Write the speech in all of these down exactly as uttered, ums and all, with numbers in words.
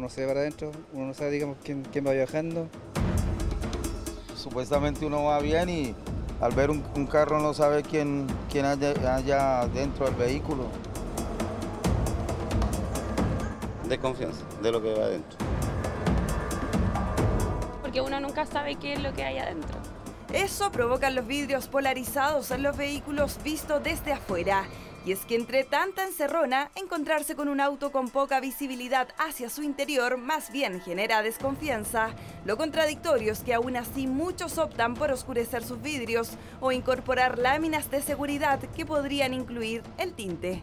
no se ve para adentro, uno no sabe, digamos, quién, quién va viajando. Supuestamente uno va bien y al ver un, un carro no sabe quién, quién haya, haya dentro del vehículo. Desconfianza de lo que va adentro. Porque uno nunca sabe qué es lo que hay adentro. Eso provoca los vidrios polarizados en los vehículos vistos desde afuera. Y es que entre tanta encerrona, encontrarse con un auto con poca visibilidad hacia su interior más bien genera desconfianza. Lo contradictorio es que aún así muchos optan por oscurecer sus vidrios o incorporar láminas de seguridad que podrían incluir el tinte.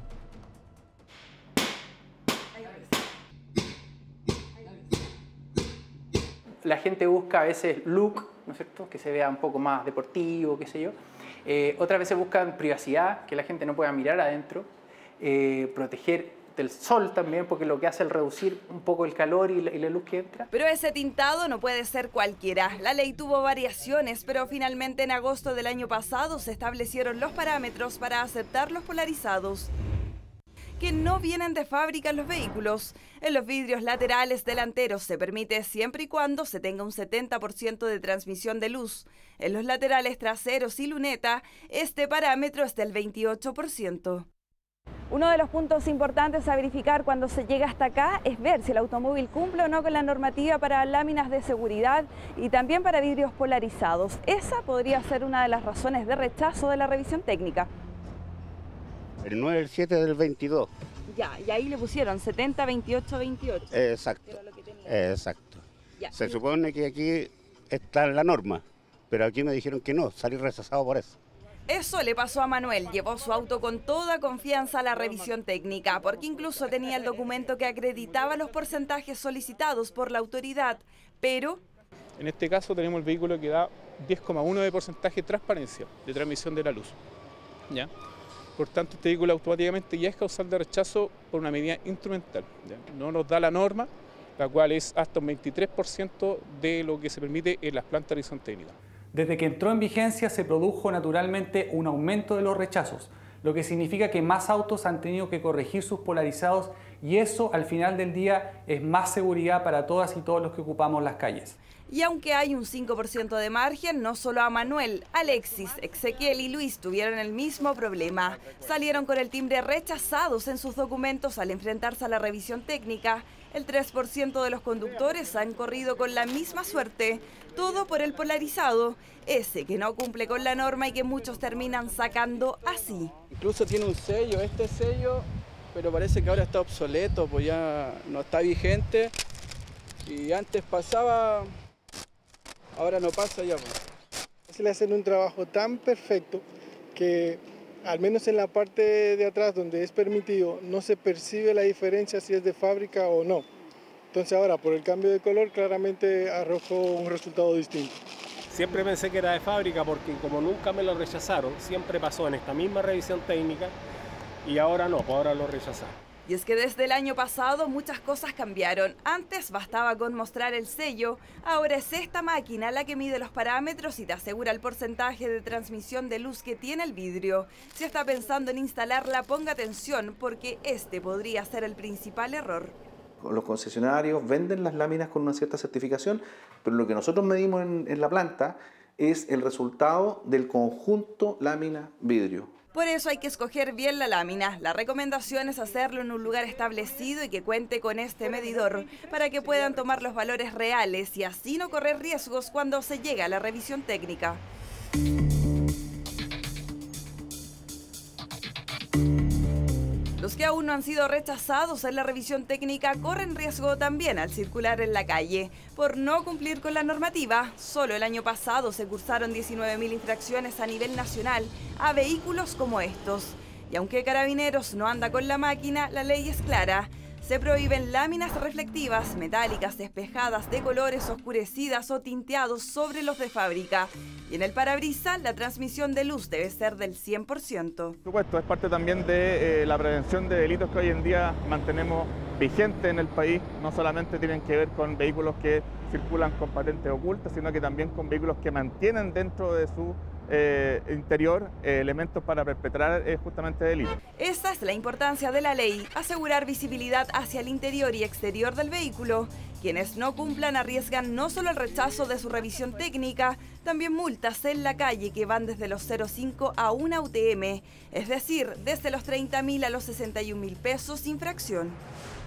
La gente busca a veces look, ¿no es cierto?, que se vea un poco más deportivo, qué sé yo. Eh, otras veces buscan privacidad, que la gente no pueda mirar adentro, eh, proteger del sol también, porque lo que hace es reducir un poco el calor y la, y la luz que entra. Pero ese tintado no puede ser cualquiera. La ley tuvo variaciones, pero finalmente en agosto del año pasado se establecieron los parámetros para aceptar los polarizados, que no vienen de fábrica en los vehículos. En los vidrios laterales delanteros se permite siempre y cuando se tenga un setenta por ciento de transmisión de luz. En los laterales traseros y luneta, este parámetro es del veintiocho por ciento. Uno de los puntos importantes a verificar cuando se llega hasta acá es ver si el automóvil cumple o no con la normativa para láminas de seguridad y también para vidrios polarizados. Esa podría ser una de las razones de rechazo de la revisión técnica. El nueve, el siete del veintidós. Ya, y ahí le pusieron setenta, veintiocho, veintiocho. Exacto, Era lo que tenía. exacto. Ya. Se supone que aquí está la norma, pero aquí me dijeron que no, salí rechazado por eso. Eso le pasó a Manuel, llevó su auto con toda confianza a la revisión técnica, porque incluso tenía el documento que acreditaba los porcentajes solicitados por la autoridad, pero... En este caso tenemos el vehículo que da diez coma uno de porcentaje de transparencia, de transmisión de la luz, ¿ya? Por tanto, este vehículo automáticamente ya es causal de rechazo por una medida instrumental, ¿ya? No nos da la norma, la cual es hasta un veintitrés por ciento de lo que se permite en las plantas de revisión técnica. Desde que entró en vigencia se produjo naturalmente un aumento de los rechazos, lo que significa que más autos han tenido que corregir sus polarizados y eso al final del día es más seguridad para todas y todos los que ocupamos las calles. Y aunque hay un cinco por ciento de margen, no solo a Manuel, Alexis, Ezequiel y Luis tuvieron el mismo problema. Salieron con el timbre rechazados en sus documentos al enfrentarse a la revisión técnica. El tres por ciento de los conductores han corrido con la misma suerte, todo por el polarizado, ese que no cumple con la norma y que muchos terminan sacando así. Incluso tiene un sello, este sello, pero parece que ahora está obsoleto, pues ya no está vigente y antes pasaba, ahora no pasa ya. Pues. Se le hacen un trabajo tan perfecto que al menos en la parte de atrás donde es permitido no se percibe la diferencia si es de fábrica o no. Entonces ahora por el cambio de color claramente arrojó un resultado distinto. Siempre pensé que era de fábrica porque como nunca me lo rechazaron, siempre pasó en esta misma revisión técnica y ahora no, pues ahora lo rechazaron. Y es que desde el año pasado muchas cosas cambiaron. Antes bastaba con mostrar el sello, ahora es esta máquina la que mide los parámetros y te asegura el porcentaje de transmisión de luz que tiene el vidrio. Si está pensando en instalarla, ponga atención porque este podría ser el principal error. Los concesionarios venden las láminas con una cierta certificación, pero lo que nosotros medimos en, en la planta es el resultado del conjunto lámina-vidrio. Por eso hay que escoger bien la lámina. La recomendación es hacerlo en un lugar establecido y que cuente con este medidor para que puedan tomar los valores reales y así no correr riesgos cuando se llega a la revisión técnica. Los que aún no han sido rechazados en la revisión técnica corren riesgo también al circular en la calle. Por no cumplir con la normativa, solo el año pasado se cursaron diecinueve mil infracciones a nivel nacional a vehículos como estos. Y aunque Carabineros no anda con la máquina, la ley es clara. Se prohíben láminas reflectivas, metálicas, despejadas, de colores oscurecidas o tinteados sobre los de fábrica. Y en el parabrisas, la transmisión de luz debe ser del cien por ciento. Por supuesto, es parte también de eh, la prevención de delitos que hoy en día mantenemos vigente en el país. No solamente tienen que ver con vehículos que circulan con patentes ocultas, sino que también con vehículos que mantienen dentro de su eh, interior eh, elementos para perpetrar eh, justamente delitos. Esta es la importancia de la ley, asegurar visibilidad hacia el interior y exterior del vehículo. Quienes no cumplan arriesgan no solo el rechazo de su revisión técnica, también multas en la calle que van desde los cero coma cinco a una U T M, es decir, desde los treinta mil a los sesenta y un mil pesos sin fracción.